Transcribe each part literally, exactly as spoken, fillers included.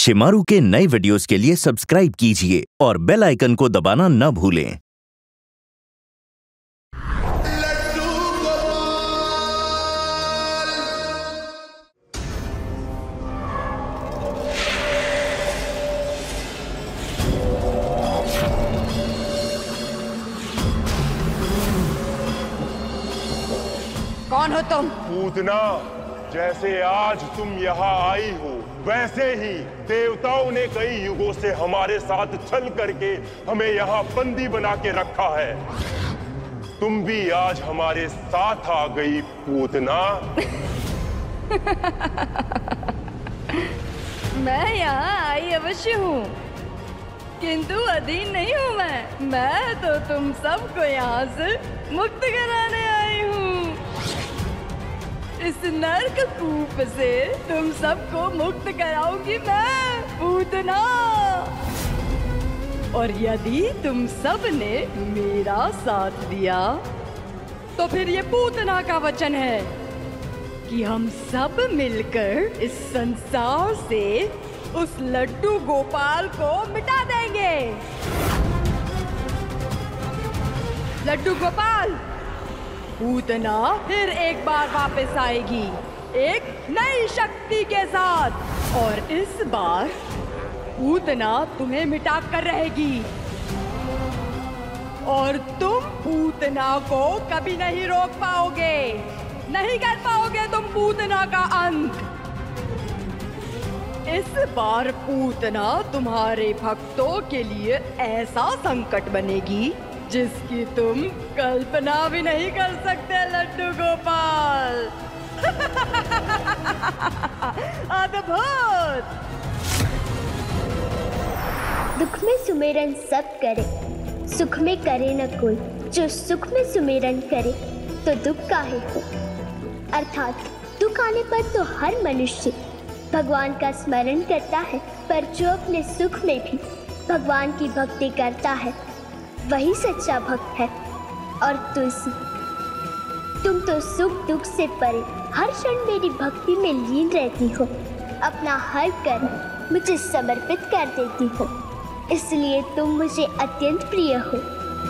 शिमारू के नए वीडियोस के लिए सब्सक्राइब कीजिए और बेल आइकन को दबाना न भूलें। कौन हो तुम? पूतना, जैसे आज तुम यहाँ आई हो वैसे ही देवताओं ने कई युगों से हमारे साथ छल करके हमें यहाँ बंदी बना के रखा है। तुम भी आज हमारे साथ आ गई पूतना। मैं यहाँ आई अवश्य हूँ, किंतु अधीन नहीं हूँ मैं। मैं तो तुम सबको यहाँ से मुक्त कराने आई हूँ। इस नर्क कूप से तुम सबको मुक्त कराऊंगी मैं, पूतना। और यदि तुम सब ने मेरा साथ दिया तो फिर ये पूतना का वचन है कि हम सब मिलकर इस संसार से उस लड्डू गोपाल को मिटा देंगे। लड्डू गोपाल, पूतना फिर एक बार वापस आएगी एक नई शक्ति के साथ, और इस बार पूतना तुम्हें मिटा कर रहेगी और तुम पूतना को कभी नहीं रोक पाओगे, नहीं कर पाओगे तुम पूतना का अंत। इस बार पूतना तुम्हारे भक्तों के लिए ऐसा संकट बनेगी जिसकी तुम कल्पना भी नहीं कर सकते लड्डू गोपाल। अद्भुत। दुख में सुमेरन सब करे, सुख में करे न कोई। जो सुख में सुमेरन करे तो दुख काहे हो। अर्थात दुख आने पर तो हर मनुष्य भगवान का स्मरण करता है, पर जो अपने सुख में भी भगवान की भक्ति करता है वही सच्चा भक्त है। और तुलसी, तुम तो सुख दुख से परे हर क्षण मेरी भक्ति में लीन रहती हो, अपना हर कर्म मुझे समर्पित कर देती हो, इसलिए तुम मुझे अत्यंत प्रिय हो।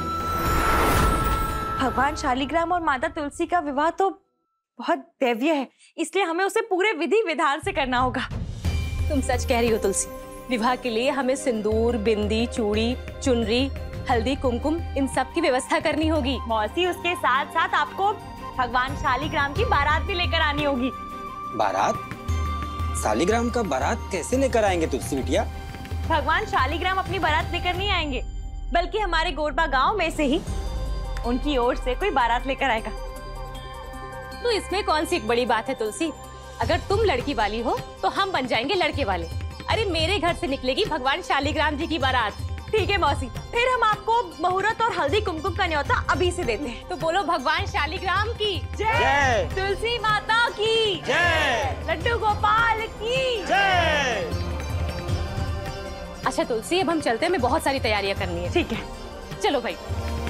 भगवान शालिग्राम और माता तुलसी का विवाह तो बहुत दैवीय है, इसलिए हमें उसे पूरे विधि विधान से करना होगा। तुम सच कह रही हो तुलसी। विवाह के लिए हमें सिंदूर, बिंदी, चूड़ी, चुनरी, हल्दी, कुमकुम इन सब की व्यवस्था करनी होगी। मौसी, उसके साथ साथ आपको भगवान शालिग्राम की बारात भी लेकर आनी होगी। बारात? शालिग्राम का बारात कैसे लेकर आएंगे तुलसी बिटिया? भगवान शालिग्राम अपनी बारात लेकर नहीं आएंगे, बल्कि हमारे गोरबा गांव में से ही उनकी ओर से कोई बारात लेकर आएगा। तो इसमें कौन सी एक बड़ी बात है तुलसी? अगर तुम लड़की वाली हो तो हम बन जाएंगे लड़के वाले। अरे मेरे घर से निकलेगी भगवान शालिग्राम जी की बारात। ठीक है मौसी, फिर हम आपको मुहूर्त और हल्दी कुमकुम का न्योता अभी से देते हैं। तो बोलो भगवान शालिग्राम की जय, तुलसी माता की जय, लड्डू गोपाल की जय। अच्छा तुलसी, अब हम चलते हैं, हमें बहुत सारी तैयारियां करनी है। ठीक है, चलो भाई।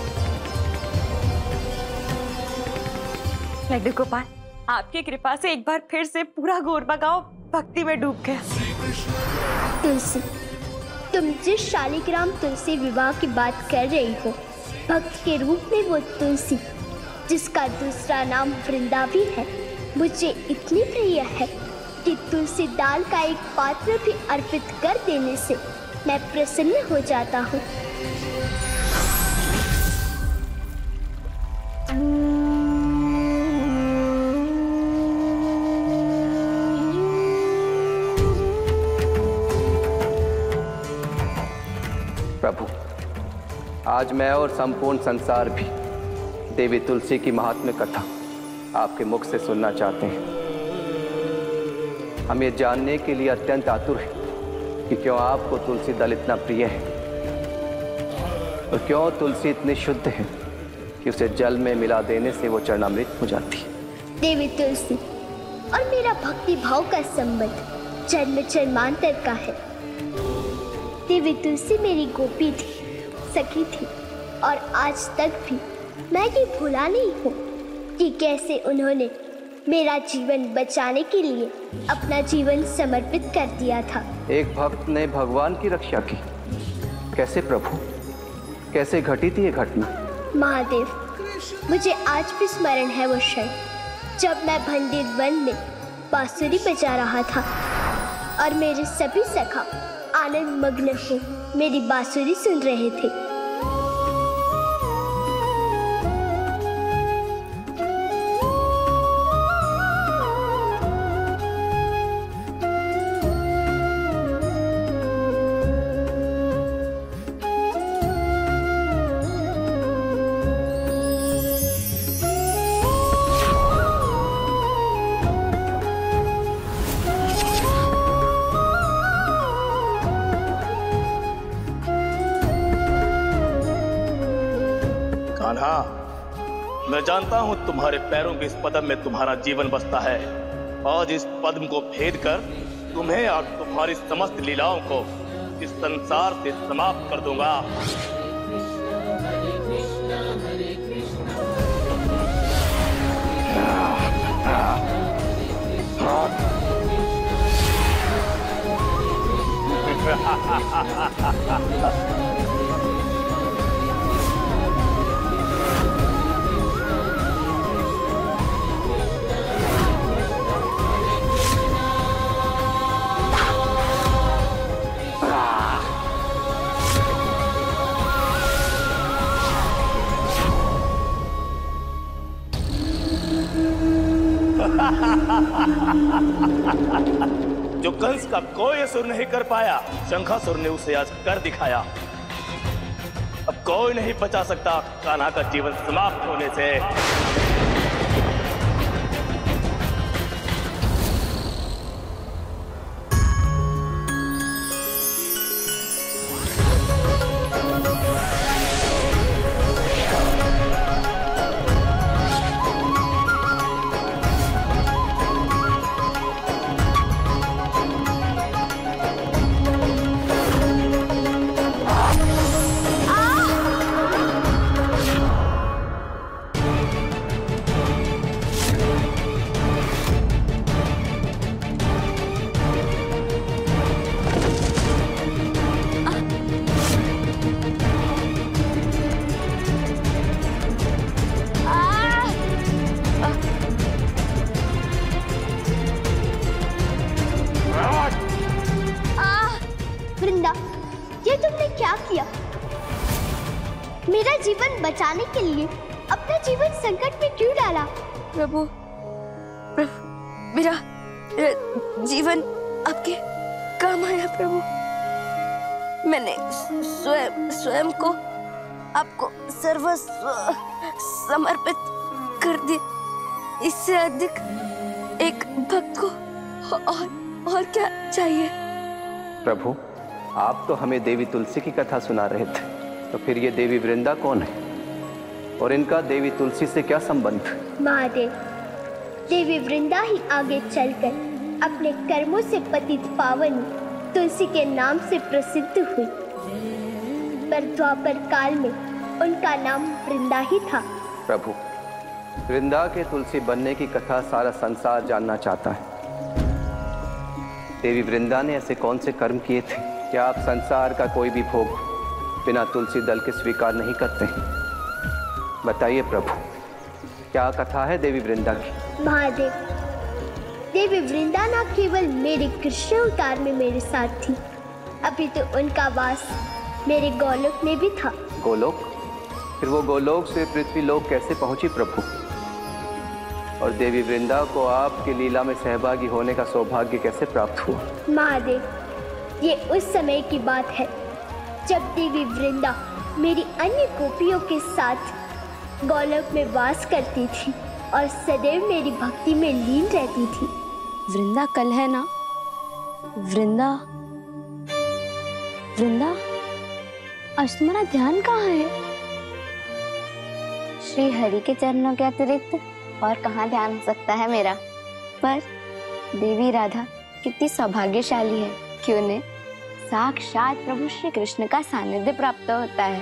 लड्डू गोपाल, आपकी कृपा से एक बार फिर से पूरा गोरबा गांव भक्ति में डूब गया। तुलसी, तुम जिस शालिग्राम तुलसी विवाह की बात कर रही हो, भक्त के रूप में वो तुलसी जिसका दूसरा नाम वृंदा भी है, मुझे इतनी प्रिय है कि तुलसी दाल का एक पात्र भी अर्पित कर देने से मैं प्रसन्न हो जाता हूँ। प्रभु, आज मैं और संपूर्ण संसार भी देवी तुलसी की महात्म्य कथा आपके मुख से सुनना चाहते हैं। हम ये जानने के लिए अत्यंत आतुर हैं कि क्यों आपको तुलसी दल इतना प्रिय है और क्यों तुलसी इतनी शुद्ध है कि उसे जल में मिला देने से वो चरणामृत हो जाती है। देवी तुलसी और मेरा भक्ति भाव का संबंध जन्म जन्मांतर का है। देवी तुलसी मेरी गोपी थी, सखी थी, और आज तक भी मैं ये भूला नहीं हूँ कि कैसे उन्होंने मेरा जीवन बचाने के लिए अपना जीवन समर्पित कर दिया था। एक भक्त ने भगवान की रक्षा की। कैसे प्रभु, कैसे घटी थी ये घटना? महादेव, मुझे आज भी स्मरण है वो क्षण जब मैं भंडीर वन में बांसुरी बजा रहा था और मेरे सभी सखा आनंद मग्न हो मेरी बांसुरी सुन रहे थे। मैं जानता हूं तुम्हारे पैरों के इस पद्म में तुम्हारा जीवन बसता है। आज इस पद्म को भेद कर तुम्हें और तुम्हारी समस्त लीलाओं को इस संसार से समाप्त कर दूंगा। जो कंस का कोई असुर नहीं कर पाया, शंखासुर ने उसे आज कर दिखाया। अब कोई नहीं बचा सकता कान्हा का जीवन समाप्त होने से। मेरा जीवन बचाने के लिए अपना जीवन संकट में क्यों डाला? प्रभु, प्रभु मेरा, मेरा जीवन आपके काम आया प्रभु। मैंने स्वयं स्वयं को आपको सर्वस्व समर्पित कर दिया। इससे अधिक एक भक्त को और और क्या चाहिए? प्रभु, आप तो हमें देवी तुलसी की कथा सुना रहे थे, तो फिर ये देवी वृंदा कौन है और इनका देवी तुलसी से क्या संबंध? महादेव, देवी वृंदा ही आगे चलकर अपने कर्मों से पतित पावन तुलसी के नाम से प्रसिद्ध हुई, पर द्वापर काल में उनका नाम वृंदा ही था। प्रभु, वृंदा के तुलसी बनने की कथा सारा संसार जानना चाहता है। देवी वृंदा ने ऐसे कौन से कर्म किए थे कि आप संसार का कोई भी भोग बिना तुलसी दल के स्वीकार नहीं करते हैं? बताइए प्रभु, क्या कथा है देवी वृंदा की? महादेव, देवी वृंदा न केवल मेरे कृष्ण अवतार में मेरे साथ थी, अभी तो उनका वास मेरे गोलोक में भी था। गोलोक? फिर वो गोलोक से पृथ्वी लोक कैसे पहुंची प्रभु? और देवी वृंदा को आपकी लीला में सहभागी होने का सौभाग्य कैसे प्राप्त हुआ? महादेव, ये उस समय की बात है जब देवी वृंदा मेरी अन्य गोपियों के साथ गोलोक में वास करती थी और सदैव मेरी भक्ति में लीन रहती थी। वृंदा कल है ना? वृंदा वृंदा आज तुम्हारा ध्यान कहाँ है? श्री हरि के चरणों के अतिरिक्त और कहाँ ध्यान हो सकता है मेरा? पर देवी राधा कितनी सौभाग्यशाली है कि उन्हें साक्षात प्रभु श्री कृष्ण का सानिध्य प्राप्त होता है।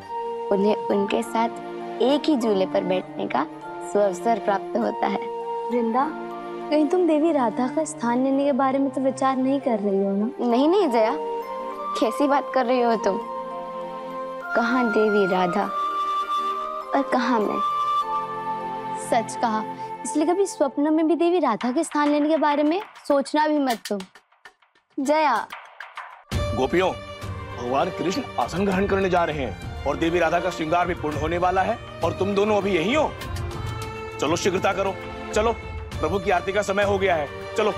उन्हें उनके साथ एक ही झूले पर बैठने का सुअवसर प्राप्त होता है। वृंदा, कहीं तुम देवी राधा का स्थान लेने के बारे में तो विचार नहीं कर रही हो ना? नहीं नहीं जया, कैसी बात कर रही हो तुम? कहाँ देवी राधा और कहाँ मैं? सच कहा, इसलिए कभी स्वप्न में भी देवी राधा के स्थान लेने के बारे में सोचना भी मत तुम। जया। गोपियों, भगवान कृष्ण आसन ग्रहण करने जा रहे हैं और देवी राधा का श्रृंगार भी पूर्ण होने वाला है और तुम दोनों अभी यहीं हो। चलो शीघ्रता करो, चलो, प्रभु की आरती का समय हो गया है, चलो।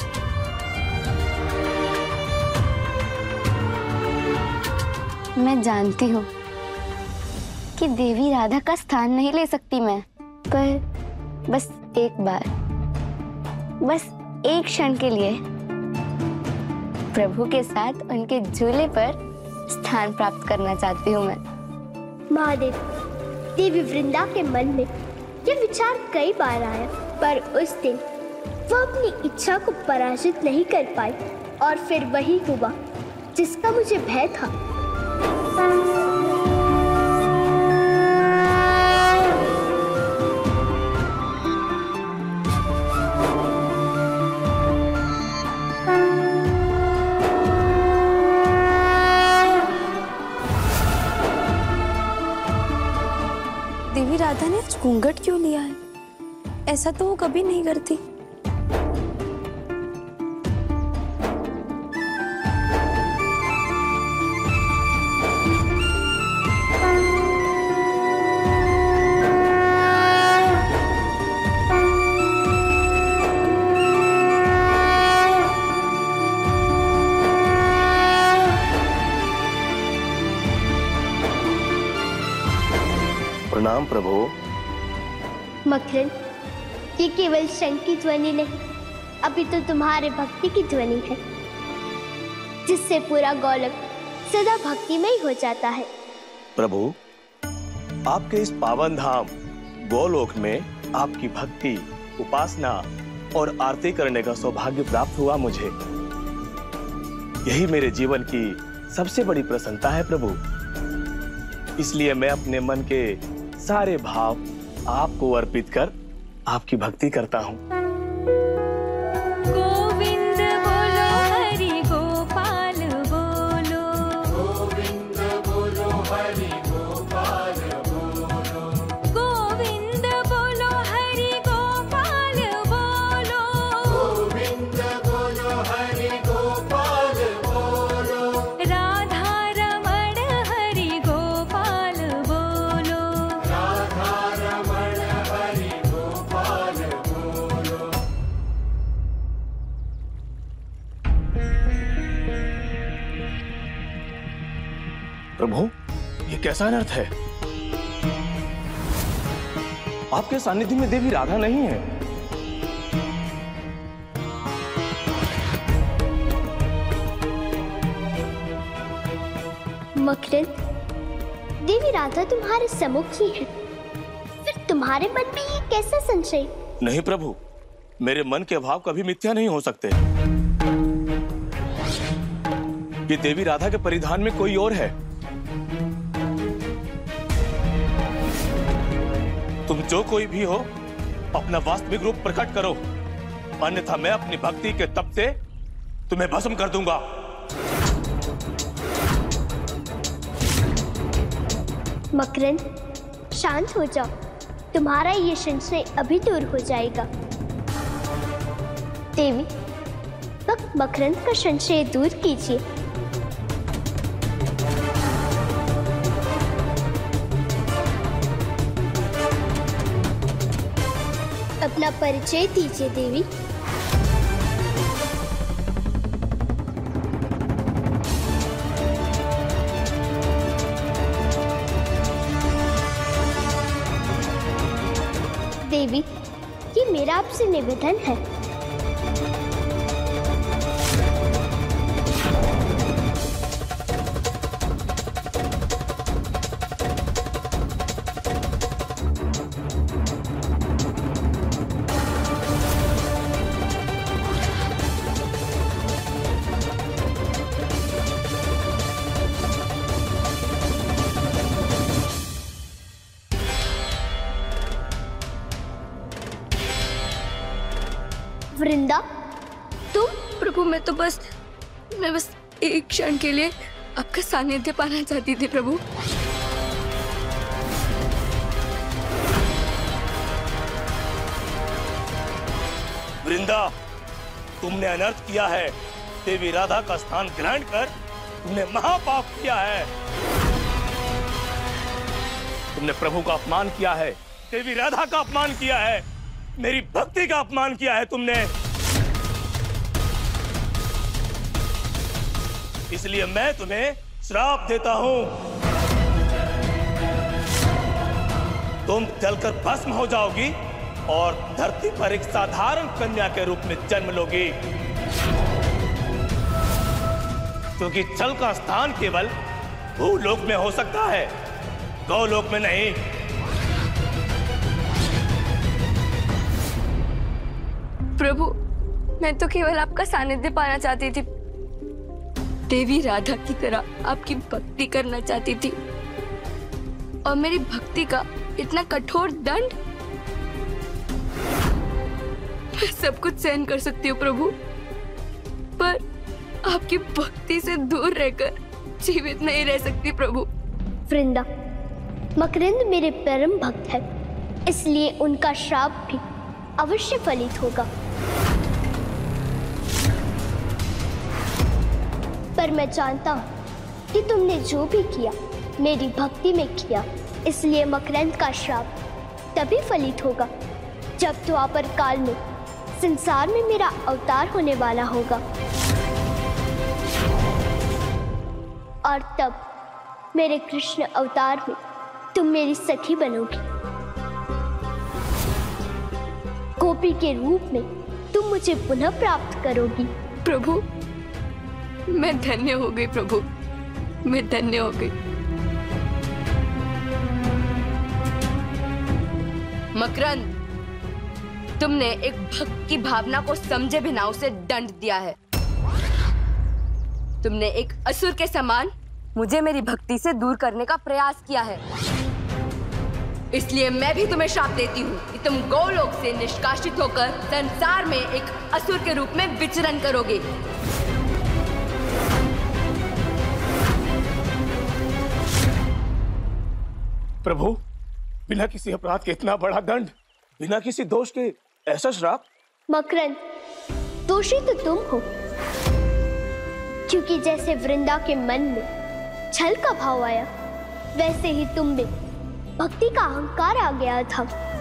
मैं जानती हूँ कि देवी राधा का स्थान नहीं ले सकती मैं, पर बस एक बार, बस एक क्षण के लिए प्रभु के साथ उनके झूले पर स्थान प्राप्त करना चाहती हूँ मैं। महादेव, देवी वृंदा के मन में यह विचार कई बार आया, पर उस दिन वो अपनी इच्छा को पराजित नहीं कर पाई और फिर वही हुआ जिसका मुझे भय था। देवी राधा ने घूंघट क्यों लिया है? ऐसा तो वो कभी नहीं करती। प्रणाम प्रभु। मकरंद, ये केवल शंख की ध्वनि नहीं, अभी तो तुम्हारे भक्ति की ध्वनि है, जिससे पूरा गोलोक सदा भक्तिमय हो जाता है। प्रभु, आपके इस पावन धाम गोलोक में आपकी भक्ति, उपासना और आरती करने का सौभाग्य प्राप्त हुआ मुझे। यही मेरे जीवन की सबसे बड़ी प्रसन्नता है प्रभु। इसलिए मैं अपने मन के सारे भाव आपको अर्पित कर आपकी भक्ति करता हूँ। गोविंद बोलो, हरि गोपाल बोलो, गोविंद बोलो, हरि गोपाल बोलो, गोविंद बोलो, हरि गोपाल बोलो, गोविंद बोलो, हरि गोपाल बोलो, राधा रमण हरि गोपाल बोलो, राधा रमण हरि गोपाल बोलो। प्रभु, ये कैसा अनर्थ है? आपके सानिध्य में देवी राधा नहीं है। मकरंद, देवी राधा तुम्हारे सम्मुख ही है, फिर तुम्हारे मन में ये कैसा संशय? नहीं प्रभु, मेरे मन के भाव कभी मिथ्या नहीं हो सकते। ये देवी राधा के परिधान में कोई और है। तुम जो कोई भी हो, अपना वास्तविक रूप प्रकट करो, अन्यथा मैं अपनी भक्ति के तप से तुम्हें भस्म कर दूंगा। मकरंद, शांत हो जाओ, तुम्हारा ये संशय अभी दूर हो जाएगा। देवी, भक्त मकरंद का संशय दूर कीजिए। अपना परिचय दीजिए देवी। देवी, ये मेरा आपसे निवेदन है। मैं तो बस मैं बस एक क्षण के लिए आपका सानिध्य पाना चाहती थी प्रभु। वृंदा, तुमने अनर्थ किया है। देवी राधा का स्थान ग्रहण कर तुमने महापाप किया है। तुमने प्रभु का अपमान किया है, देवी राधा का अपमान किया है, मेरी भक्ति का अपमान किया है तुमने। इसलिए मैं तुम्हें श्राप देता हूं। तुम जलकर भस्म हो जाओगी और धरती पर एक साधारण कन्या के रूप में जन्म लोगी, क्योंकि जल का स्थान केवल भूलोक में हो सकता है, गौलोक में नहीं। प्रभु, मैं तो केवल आपका सानिध्य पाना चाहती थी, देवी राधा की तरह आपकी भक्ति करना चाहती थी, और मेरी भक्ति का इतना कठोर दंड। मैं सब कुछ सहन कर सकती हूँ प्रभु, पर आपकी भक्ति से दूर रहकर जीवित नहीं रह सकती प्रभु। वृंदा, मकरंद मेरे परम भक्त है, इसलिए उनका श्राप भी अवश्य फलित होगा। पर मैं जानता हूँ कि तुमने जो भी किया मेरी भक्ति में किया, इसलिए मकरंद का श्राप तभी फलित होगा जब द्वापर काल में संसार में मेरा अवतार होने वाला होगा, और तब मेरे कृष्ण अवतार में तुम मेरी सखी बनोगी। गोपी के रूप में तुम मुझे पुनः प्राप्त करोगी। प्रभु, मैं धन्य हो गई प्रभु, मैं धन्य हो गई। मकरंद, तुमने एक भक्त की भावना को समझे बिना उसे दंड दिया है। तुमने एक असुर के समान मुझे मेरी भक्ति से दूर करने का प्रयास किया है। इसलिए मैं भी तुम्हें श्राप देती हूँ कि तुम गोलोक से निष्कासित होकर संसार में एक असुर के रूप में विचरण करोगे। प्रभु, बिना किसी अपराध के इतना बड़ा दंड, बिना किसी दोष के ऐसा श्राप। मकरंद, दोषी तो तुम हो, क्योंकि जैसे वृंदा के मन में छल का भाव आया, वैसे ही तुम में भक्ति का अहंकार आ गया था।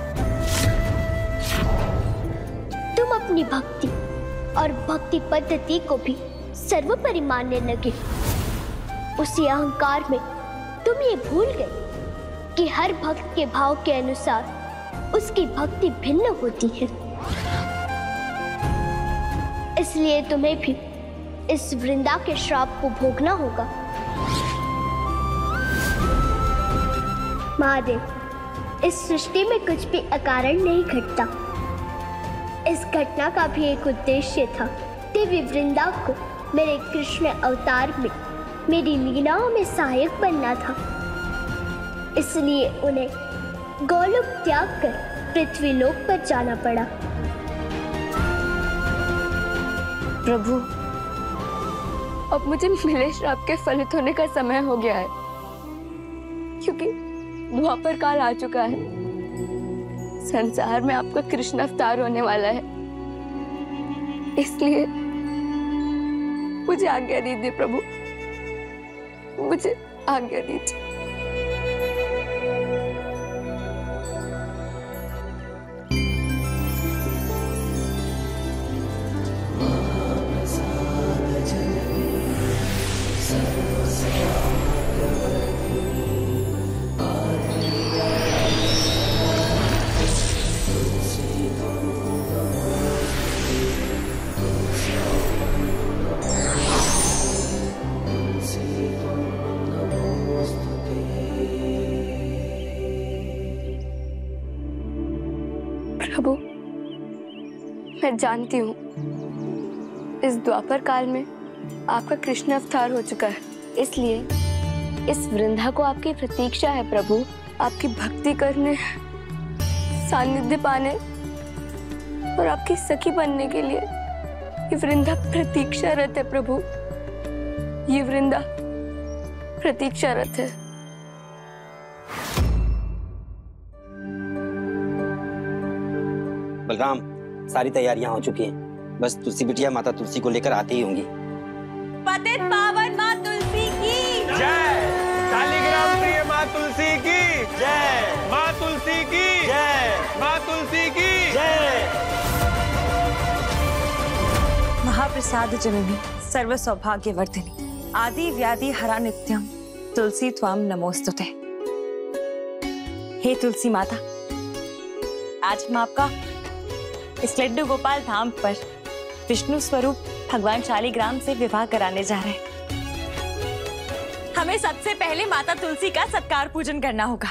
तुम अपनी भक्ति और भक्ति पद्धति को भी सर्वोपरि मानने लगे। उसी अहंकार में तुम ये भूल गए कि हर भक्त के भाव के अनुसार उसकी भक्ति भिन्न होती है। इसलिए तुम्हें भी इस वृंदा के श्राप को भोगना होगा। महादेव, इस सृष्टि में कुछ भी अकारण नहीं घटता। इस घटना का भी एक उद्देश्य था। देवी वृंदा को मेरे कृष्ण अवतार में मेरी लीलाओं में सहायक बनना था, इसलिए उन्हें गोलोक त्याग कर पृथ्वी लोक पर जाना पड़ा। प्रभु, अब मुझे मिले श्राप के फलित होने का समय हो गया है, क्योंकि द्वापर काल आ चुका है। संसार में आपका कृष्ण अवतार होने वाला है, इसलिए मुझे आज्ञा दीजिए प्रभु, मुझे आज्ञा दीजिए। प्रभु, मैं जानती हूँ इस द्वापर काल में आपका कृष्ण अवतार हो चुका है, इसलिए इस वृंदा को आपकी प्रतीक्षा है प्रभु। आपकी भक्ति करने, सानिध्य पाने और आपकी सखी बनने के लिए ये वृंदा प्रतीक्षारत है प्रभु, ये वृंदा प्रतीक्षारत है। बलराम, सारी तैयारियां हो चुकी हैं, बस तुलसी बिटिया माता तुलसी को लेकर आती ही होंगी। पतित पावन माँ तुलसी की जय, शालिग्राम प्रिय माँ तुलसी की जय, माँ तुलसी की जय, माँ तुलसी की जय। महाप्रसाद जननी सर्व सौभाग्यवर्धिनी आदि व्याधि हरा नित्यम तुलसी त्वाम नमोस्तुते। हे तुलसी माता, आज हम आपका इस लड्डू गोपाल धाम पर विष्णु स्वरूप भगवान शालिग्राम से विवाह कराने जा रहे हैं। हमें सबसे पहले माता तुलसी का सत्कार पूजन करना होगा।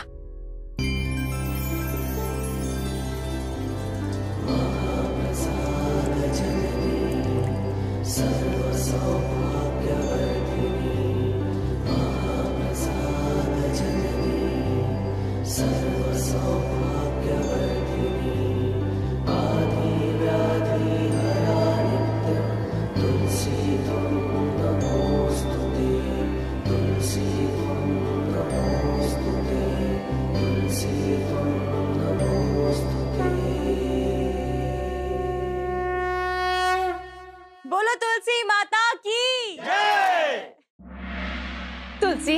बोलो तुलसी माता की जय। तुलसी,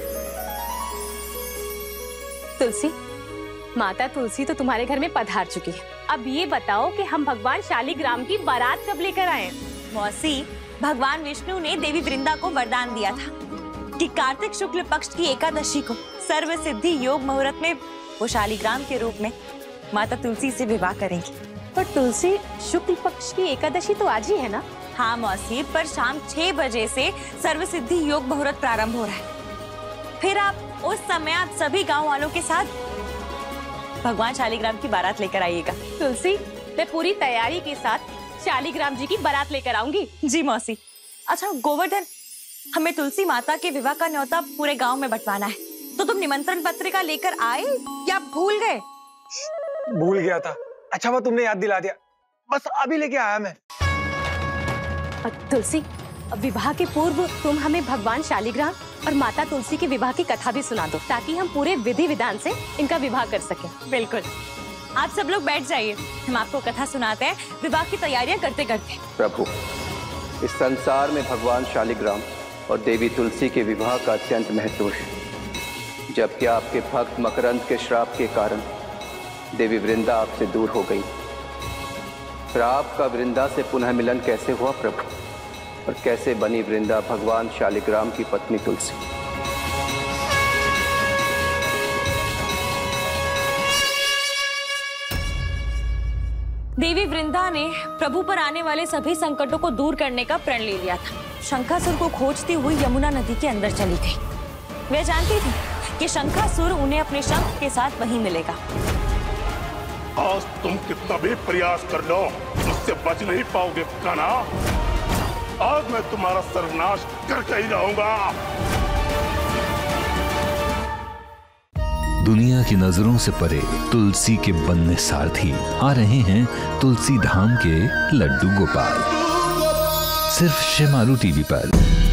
तुलसी, माता तुलसी तो तुम्हारे घर में पधार चुकी है। अब ये बताओ कि हम भगवान शालिग्राम की बारात कब लेकर आए? मौसी, भगवान विष्णु ने देवी वृंदा को वरदान दिया था कि कार्तिक शुक्ल पक्ष की एकादशी को सर्व सिद्धि योग मुहूर्त में वो शालिग्राम के रूप में माता तुलसी से विवाह करेंगी। पर तुलसी, शुक्ल पक्ष की एकादशी तो आज ही है ना? हाँ मौसी, पर शाम छह बजे से सर्व सिद्धि योग मुहूर्त प्रारंभ हो रहा है। फिर आप उस समय आप सभी गांव वालों के साथ भगवान शालिग्राम की बारात लेकर आइएगा। तुलसी, मैं पूरी तैयारी के साथ शालिग्राम जी की बारात लेकर आऊंगी। जी मौसी। अच्छा गोवर्धन, हमें तुलसी माता के विवाह का न्योता पूरे गांव में बंटवाना है, तो तुम निमंत्रण पत्रिका लेकर आए या भूल गए? भूल गया था। अच्छा वो तुमने याद दिला दिया, बस अभी लेके आया मैं। तुलसी, विवाह के पूर्व तुम हमें भगवान शालिग्राम और माता तुलसी के विवाह की कथा भी सुना दो, ताकि हम पूरे विधि विधान से इनका विवाह कर सकें। बिल्कुल, आप सब लोग बैठ जाइए, हम आपको कथा सुनाते हैं विवाह की तैयारियां करते करते। प्रभु, इस संसार में भगवान शालिग्राम और देवी तुलसी के विवाह का अत्यंत महत्व है। जबकि आपके भक्त मकरंद के श्राप के कारण देवी वृंदा आपसे दूर हो गई, फिर आपका वृंदा से पुनः मिलन कैसे हुआ प्रभु? और कैसे बनी वृंदा भगवान शालिग्राम की पत्नी तुलसी? देवी वृंदा ने प्रभु पर आने वाले सभी संकटों को दूर करने का प्रण ले लिया था। शंखासुर को खोजती हुई यमुना नदी के अंदर चली गई। वह जानती थी कि शंखासुर उन्हें अपने शंख के साथ वहीं मिलेगा। आज तुम कितना भी प्रयास कर लो, मुझसे बच नहीं पाओगे कान्हा। आज मैं तुम्हारा सर्वनाश करके ही रहूंगा। दुनिया की नजरों से परे तुलसी के बनने सारथी आ रहे हैं तुलसी धाम के लड्डू गोपाल, सिर्फ शेमारू टीवी पर।